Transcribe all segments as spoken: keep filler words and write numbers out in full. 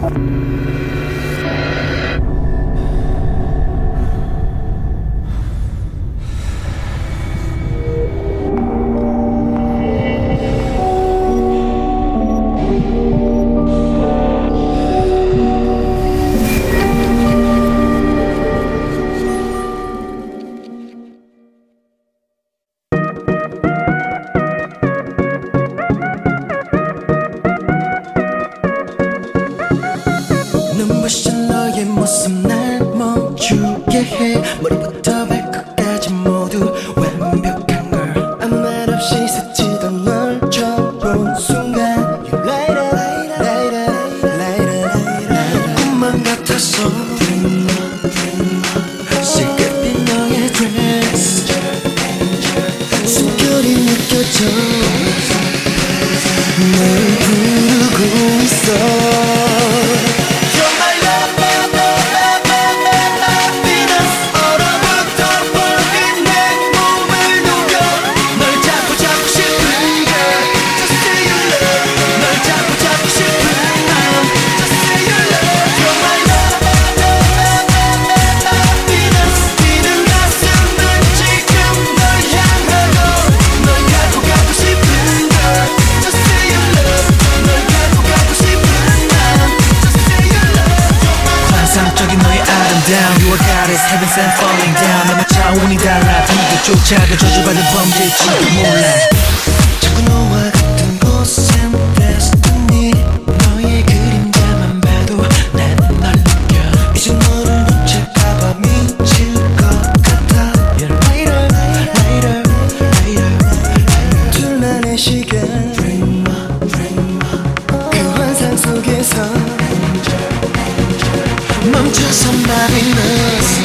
눈부신 너의 모습 날 멈추게 해. 머리부터 발끝까지 모두 완벽한 걸. 아무 말 없이 스치던 널 처음 본 순간 You light up, light up, light up, light up. 꿈만 같았어. 실끝빛 너의 드레스 숨결이 느껴져. 널 부르고 있어. You are goddess, heaven sent falling down. 너만 차원이 달라 비교조차가 저주받은 범죄일지도 몰라. 자꾸 너와 같은 곳엔 destiny. 너의 그림자만 봐도 난 널 느껴. 이제 너를 놓칠까봐 미칠 것 같아. You're lighter, lighter, lighter. 둘만의 시간 그 환상 속에서 멈춰서 말이 났어.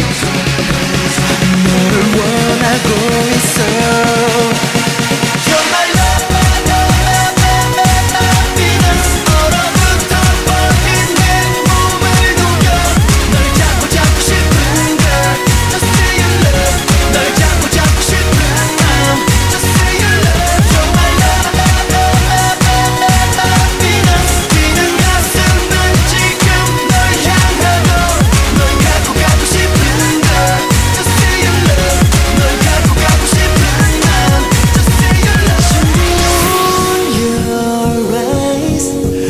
너를 원하고 있어. You're my love, love, love, love, love, Venus. 얼어붙어 버린 내 몸을 녹여. 널 잡고 잡고 싶은 girl. Just say you love. 널 잡고 잡고 싶은 마음. Just say you love. You're my love, love, love, love, love, Venus. 뛰는 가슴은 지금 널 향하고. 널 갖고 가고 싶은 girl. Just say you love. 널 갖고 가고 싶은 마음. Just say you love. Your eyes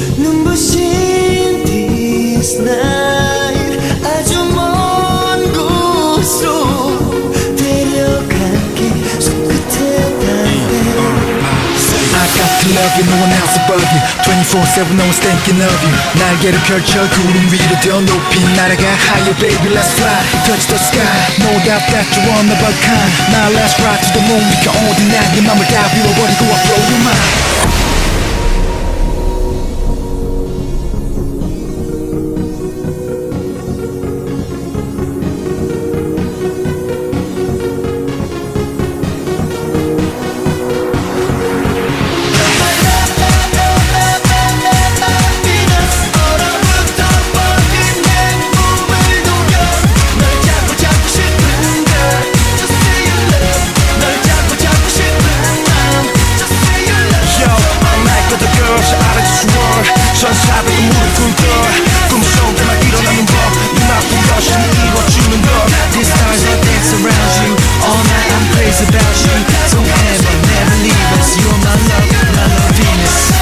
눈부신 this night. 아주 먼 곳으로 데려갈게. 손끝에 닿을 I got to love you, no one else above you. twenty-four seven, no one's thinking of you. 날개를 펼쳐 구름 위로 더 높이 날아가. Higher baby, let's fly, touch the sky. No doubt that you're one of a kind. Now let's ride to the moon. We can all deny 네 맘을 다 비워버리고 I blow your mind. 천사백은 무릎 꿇고 꿈속에만 일어나는 법 눈앞인 것이 이루어주는 것. These stars all dance around you. All night I'm crazy about you. Don't ever, never leave us. You're my love, my love Venus.